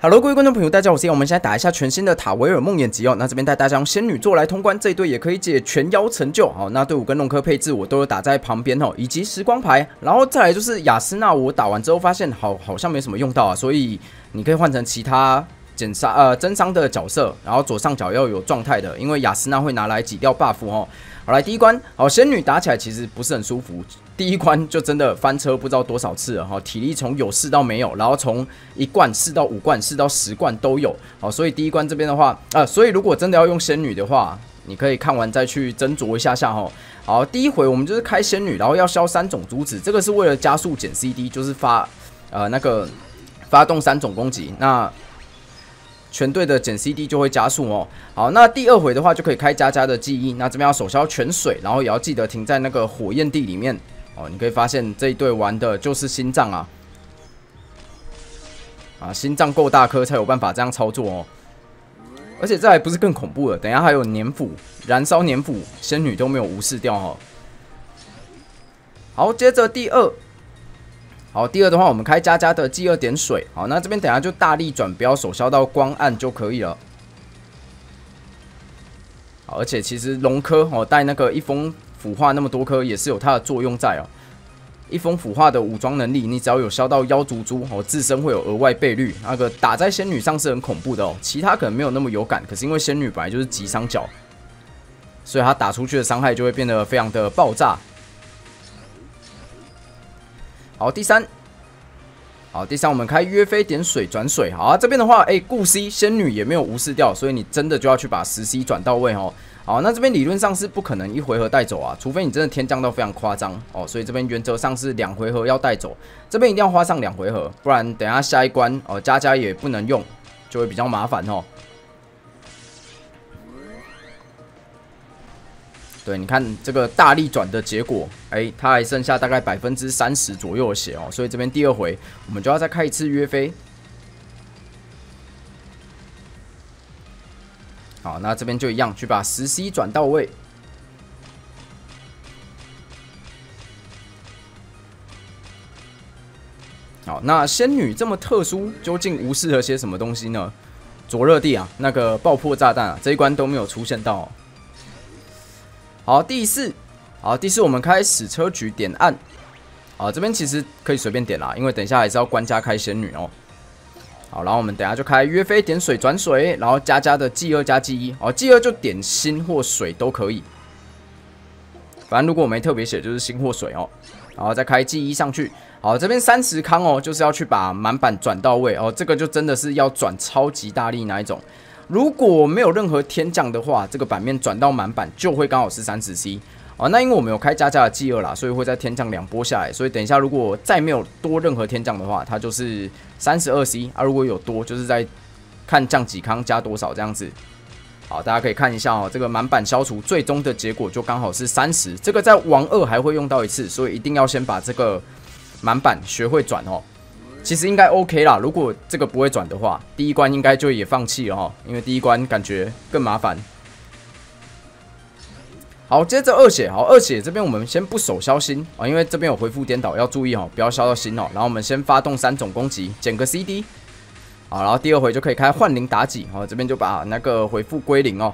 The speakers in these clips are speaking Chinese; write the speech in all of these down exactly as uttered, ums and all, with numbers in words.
Hello， 各位观众朋友，大家好，我是 Ian， 我们现在打一下全新的塔维尔梦魇集哦。那这边带大家用仙女座来通关，这一队也可以解全妖成就。好，那队伍跟龙科配置我都有打在旁边哦，以及时光牌。然后再来就是雅斯娜，我打完之后发现好好像没什么用到啊，所以你可以换成其他减杀呃增伤的角色，然后左上角要有状态的，因为雅斯娜会拿来挤掉 buff 哦。好，来第一关，好，仙女打起来其实不是很舒服。第一关就真的翻车不知道多少次了哈，体力从有试到没有，然后从一罐试到五罐，试到十罐都有。好，所以第一关这边的话，呃，所以如果真的要用仙女的话，你可以看完再去斟酌一下下哈。好，第一回我们就是开仙女，然后要消三种珠子，这个是为了加速减 C D， 就是发呃那个发动三种攻击，那全队的减 C D 就会加速哦。好，那第二回的话就可以开佳佳的记忆，那这边要手消全水，然后也要记得停在那个火焰地里面哦。你可以发现这一队玩的就是心脏啊，啊，心脏够大颗才有办法这样操作哦。而且这还不是更恐怖的，等一下还有黏腐、燃烧黏腐，仙女都没有无视掉哦。好，接着第二。好，第二的话，我们开佳佳的记二点水。好，那这边等一下就大力转，不要手消到光暗就可以了。好，而且其实龙科哦带那个一封腐化那么多颗，也是有它的作用在哦。一封腐化的武装能力，你只要有消到妖族珠哦，自身会有额外倍率。那个打在仙女上是很恐怖的哦，其他可能没有那么有感，可是因为仙女本来就是极伤角，所以它打出去的伤害就会变得非常的爆炸。好，第三，好，第三，我们开约菲点水转水。好、啊，这边的话，哎、欸，顾 C 仙女也没有无视掉，所以你真的就要去把十 C 转到位哦。好，那这边理论上是不可能一回合带走啊，除非你真的天降到非常夸张哦。所以这边原则上是两回合要带走，这边一定要花上两回合，不然等一下下一关哦，佳佳也不能用，就会比较麻烦哦。对，你看这个大力转的结果，哎，他还剩下大概百分之三十左右的血哦，所以这边第二回我们就要再开一次约菲。好，那这边就一样，去把十 C 转到位。好，那仙女这么特殊，究竟无视了些什么东西呢？灼热地啊，那个爆破炸弹啊，这一关都没有出现到、哦。好，第四，好，第四我们开矢车局点暗，好，这边其实可以随便点啦，因为等一下还是要关家开仙女哦。好，然后我们等一下就开约菲点水转水，然后佳佳的记二加记一，哦，记二就点心或水都可以，反正如果我没特别写就是心或水哦，然后再开记一上去。好，这边三十康哦，就是要去把满版转到位哦，这个就真的是要转超级大力那一种。如果没有任何天降的话，这个版面转到满版就会刚好是三十 C 哦。那因为我们有开佳佳的记二啦，所以会在天降两波下来。所以等一下如果再没有多任何天降的话，它就是三十二 C 啊。如果有多，就是在看降几康加多少这样子。好，大家可以看一下哦，这个满版消除最终的结果就刚好是三十。这个在王二还会用到一次，所以一定要先把这个满版学会转哦。其实应该 OK 啦，如果这个不会转的话，第一关应该就也放弃了哈，因为第一关感觉更麻烦。好，接着二血，好，二血这边我们先不手消心啊，因为这边有回复颠倒，要注意哦，不要消到心哦。然后我们先发动三种攻击，减个 C D， 好，然后第二回就可以开幻灵妲己，好，这边就把那个回复归零哦。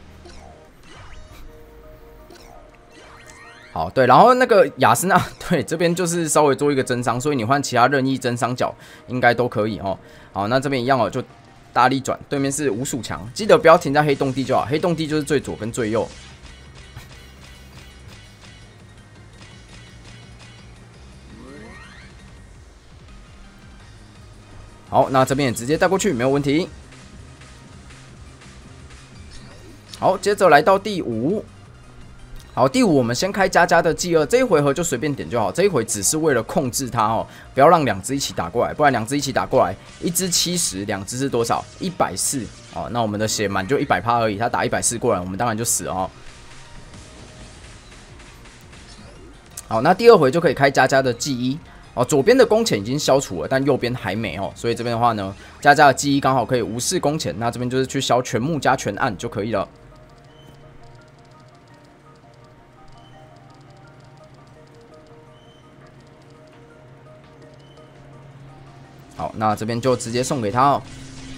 好，对，然后那个雅斯娜，对，这边就是稍微做一个增伤，所以你换其他任意增伤角应该都可以哦。好，那这边一样哦，就大力转，对面是无鼠强，记得不要停在黑洞地就好，黑洞地就是最左跟最右。好，那这边也直接带过去，没有问题。好，接着来到第五。好，第五我们先开佳佳的记二，这一回合就随便点就好。这一回只是为了控制它哦，不要让两只一起打过来，不然两只一起打过来，一只七十，两只是多少？一百四哦。那我们的血满就一百趴而已，他打一百四过来，我们当然就死了哦。好，那第二回就可以开佳佳的记一哦。左边的弓潜已经消除了，但右边还没哦，所以这边的话呢，佳佳的记一刚好可以无视弓潜，那这边就是去消全木加全暗就可以了。好，那这边就直接送给他哦。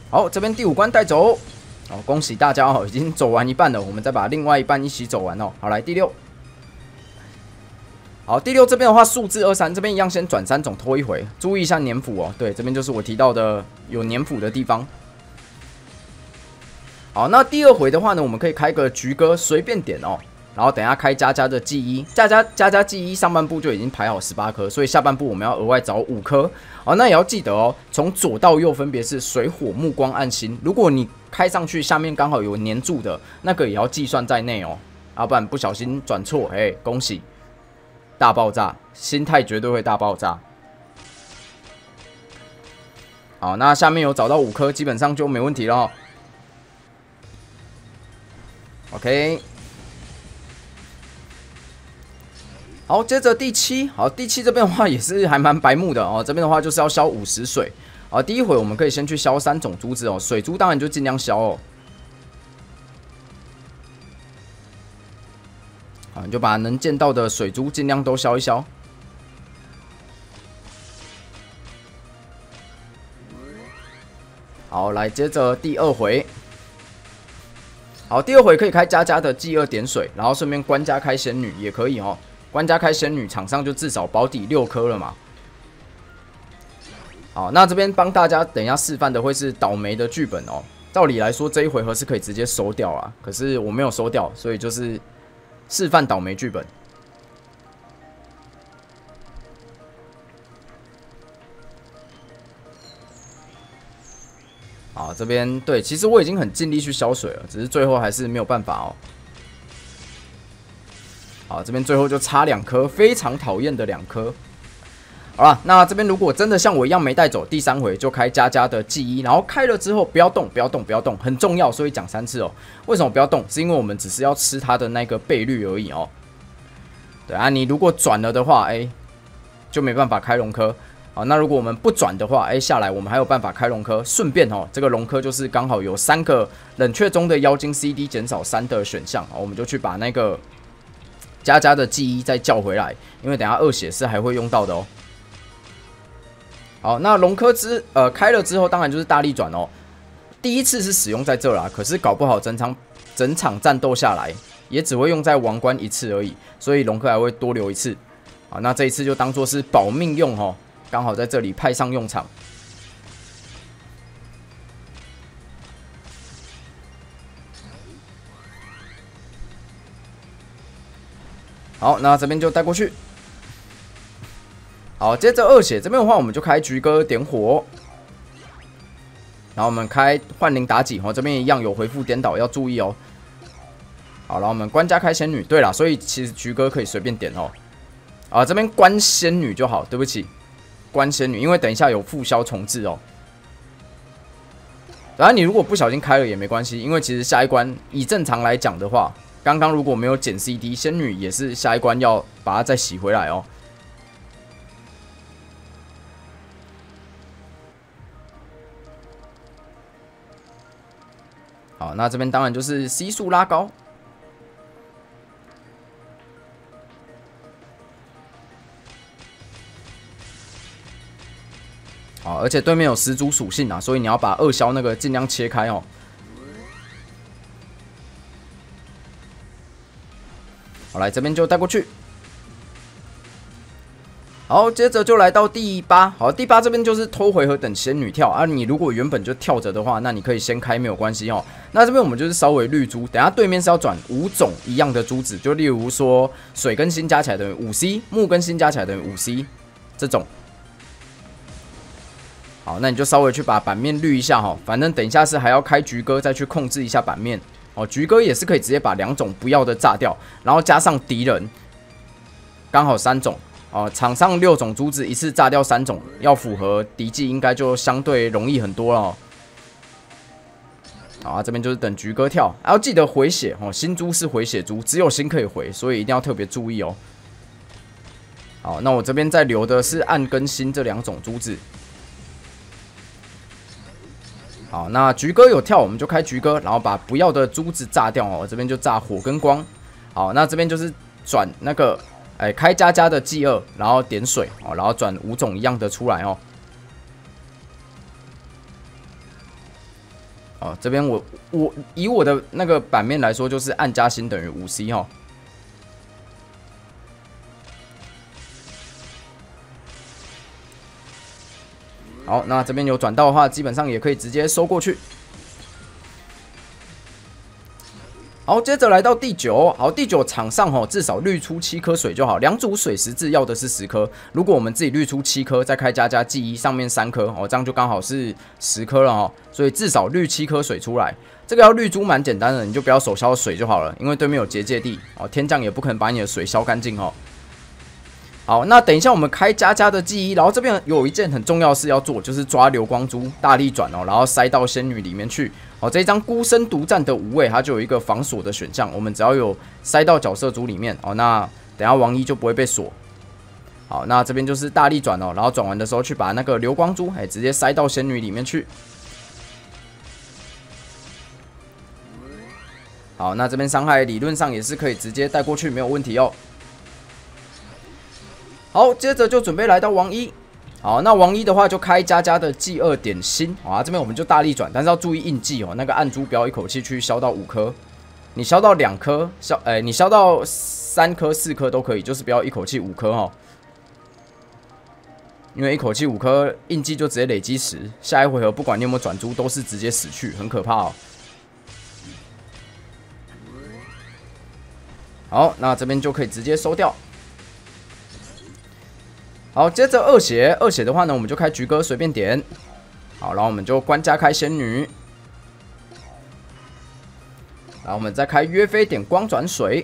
好，这边第五关带走。哦，恭喜大家哦，已经走完一半了。我们再把另外一半一起走完哦。好，来第六。好，第六这边的话，数字二三这边一样，先转三种拖一回，注意一下粘腐哦。对，这边就是我提到的有粘腐的地方。好，那第二回的话呢，我们可以开个菊歌，随便点哦。然后等一下开佳佳的记忆，佳佳佳佳记忆上半部就已经排好十八颗，所以下半部我们要额外找五颗。好，那也要记得哦，从左到右分别是水火木光暗星。如果你开上去下面刚好有粘住的那个，也要计算在内哦，要不然不小心转错，哎，恭喜！大爆炸，心态绝对会大爆炸。好，那下面有找到五颗，基本上就没问题了哦。OK， 好，接着第七，好，第七这边的话也是还蛮白目的哦。这边的话就是要消五十水。好，第一回我们可以先去消三种珠子哦，水珠当然就尽量消哦。好，你就把能见到的水珠尽量都消一消。好，来接着第二回。好，第二回可以开佳佳的记二点水，然后顺便官家开仙女也可以哦。官家开仙女，场上就至少保底六颗了嘛。好，那这边帮大家等一下示范的会是倒霉的剧本哦。照理来说，这一回合是可以直接收掉啊，可是我没有收掉，所以就是示范倒霉剧本。好，这边对，其实我已经很尽力去消水了，只是最后还是没有办法哦。好，这边最后就差两颗，非常讨厌的两颗。好了，那这边如果真的像我一样没带走，第三回就开佳佳的记忆，然后开了之后不要动，不要动，不要动，很重要，所以讲三次哦。为什么不要动？是因为我们只是要吃它的那个倍率而已哦。对啊，你如果转了的话，哎、欸，就没办法开龙科。好，那如果我们不转的话，哎、欸，下来我们还有办法开龙科。顺便哦，这个龙科就是刚好有三个冷却中的妖精 C D 减少三的选项，我们就去把那个佳佳的记忆再叫回来，因为等一下二血是还会用到的哦。好，那龙科之呃开了之后，当然就是大力转哦。第一次是使用在这啦，可是搞不好整场整场战斗下来，也只会用在王冠一次而已，所以龙科还会多留一次。好，那这一次就当做是保命用哦，刚好在这里派上用场。好，那这边就带过去。好，接着二血这边的话，我们就开菊歌点火，然后我们开幻灵妲己，哦，这边一样有回复颠倒，要注意哦。好，然后我们官家开仙女，对啦，所以其实菊歌可以随便点哦。啊，这边关仙女就好，对不起，关仙女，因为等一下有复销重置哦。然后你如果不小心开了也没关系，因为其实下一关以正常来讲的话，刚刚如果没有减 C D， 仙女也是下一关要把它再洗回来哦。好，那这边当然就是 C 数拉高。好，而且对面有十足属性啊，所以你要把二消那个尽量切开哦。好，来这边就带过去。好，接着就来到第八。好，第八这边就是偷回合等仙女跳啊。你如果原本就跳着的话，那你可以先开没有关系哦。那这边我们就是稍微绿珠，等下对面是要转五种一样的珠子，就例如说水跟心加起来等于五 C， 木跟心加起来等于五 C 这种。好，那你就稍微去把版面绿一下哈，反正等一下是还要开菊歌再去控制一下版面哦。菊歌也是可以直接把两种不要的炸掉，然后加上敌人，刚好三种。哦，场上六种珠子一次炸掉三种，要符合敌技应该就相对容易很多了、哦。好啊，这边就是等菊歌跳，还、啊、要记得回血哦。新珠是回血珠，只有新可以回，所以一定要特别注意哦。好，那我这边在留的是暗跟新这两种珠子。好，那菊歌有跳，我们就开菊歌，然后把不要的珠子炸掉哦。我这边就炸火跟光。好，那这边就是转那个。哎，开佳佳的记二，然后点水哦，然后转五种一样的出来哦。 哦，这边我我以我的那个版面来说，就是按加星等于五 C 哈。好，那这边有转到的话，基本上也可以直接收过去。好，接着来到第九，好，第九场上吼，至少滤出七颗水就好。两组水十字要的是十颗，如果我们自己滤出七颗，再开加加记忆上面三颗，哦，这样就刚好是十颗了哦。所以至少滤七颗水出来，这个要滤珠蛮简单的，你就不要手消水就好了，因为对面有结界地哦，天将也不可能把你的水消干净哦。好，那等一下我们开加加的记忆，然后这边有一件很重要的事要做，就是抓流光珠大力转哦，然后塞到仙女里面去。好，这一张孤身独占的无畏，它就有一个防锁的选项，我们只要有塞到角色珠里面哦，那等一下王一就不会被锁。好，那这边就是大力转哦，然后转完的时候去把那个流光珠哎直接塞到仙女里面去。好，那这边伤害理论上也是可以直接带过去，没有问题哦。好，接着就准备来到王一。好，那王一的话就开加加的记二点心，好啊，这边我们就大力转，但是要注意印记哦，那个暗珠不要一口气去消到五颗，你消到两颗，消，哎、欸，你消到三颗、四颗都可以，就是不要一口气五颗哦，因为一口气五颗印记就直接累积十，下一回合不管你有没有转珠，都是直接死去，很可怕哦。好，那这边就可以直接收掉。好，接着二血，二血的话呢，我们就开菊哥随便点。好，然后我们就关加开仙女，然后我们再开约菲点光转水。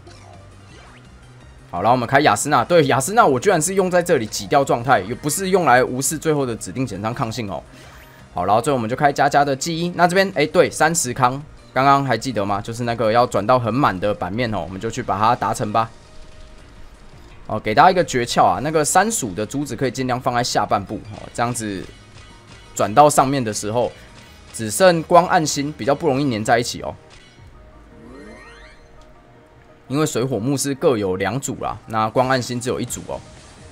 好，然后我们开雅斯娜，对，雅斯娜我居然是用在这里挤掉状态，又不是用来无视最后的指定减伤抗性哦。好，然后最后我们就开加加的记忆，那这边哎对，三十康，刚刚还记得吗？就是那个要转到很满的版面哦，我们就去把它达成吧。哦，给大家一个诀窍啊，那个三鼠的珠子可以尽量放在下半部哦，这样子转到上面的时候，只剩光暗星比较不容易粘在一起哦。因为水火木是各有两组啦，那光暗星只有一组哦。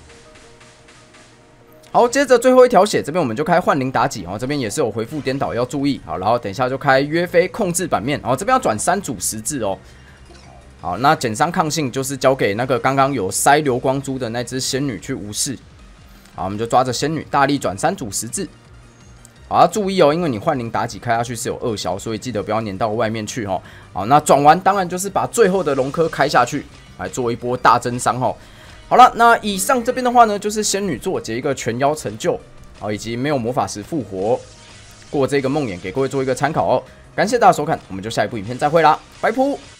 好，接着最后一条血，这边我们就开幻灵妲己哦，这边也是有回复颠倒要注意。好，然后等一下就开约菲控制版面，然后这边要转三组十字哦。好，那减伤抗性就是交给那个刚刚有塞流光珠的那只仙女去无视。好，我们就抓着仙女大力转三组十字。好，要注意哦，因为你幻灵妲己开下去是有二消，所以记得不要粘到外面去哦。好，那转完当然就是把最后的龙科开下去，来做一波大增伤哦。好了，那以上这边的话呢，就是仙女座解一个全妖成就，好，以及没有魔法石复活过这个梦魇，给各位做一个参考哦。感谢大家收看，我们就下一部影片再会啦，拜拜。